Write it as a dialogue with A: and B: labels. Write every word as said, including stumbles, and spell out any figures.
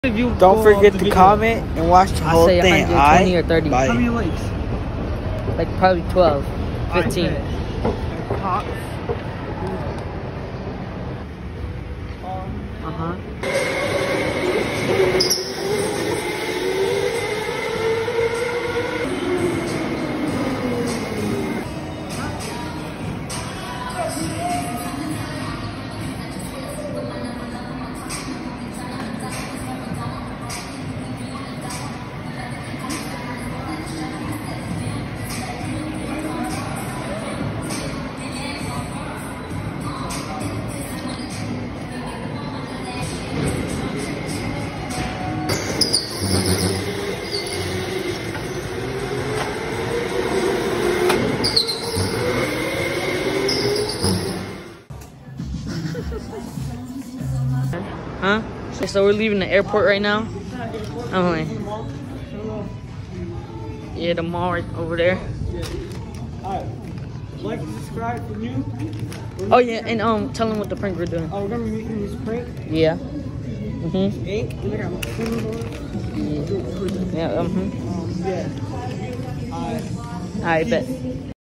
A: Don't forget to comment and watch the whole
B: I say
A: thing.
B: one hundred twenty or thirty.
A: Bye.
C: How many likes?
B: Like probably twelve, fifteen.
C: Pop.
B: Uh-huh. Huh? So we're leaving the airport right now. I'm like, yeah, the mall right over there.
C: Alright. Like and subscribe for new.
B: Oh yeah, and um, tell them what the prank we're doing.
C: Oh, we're gonna be making this prank.
B: Yeah. Mhm.
C: Ink. And I got my phone.
B: Yeah. Yeah. Mhm.
C: Um, yeah. Alright.
B: I bet.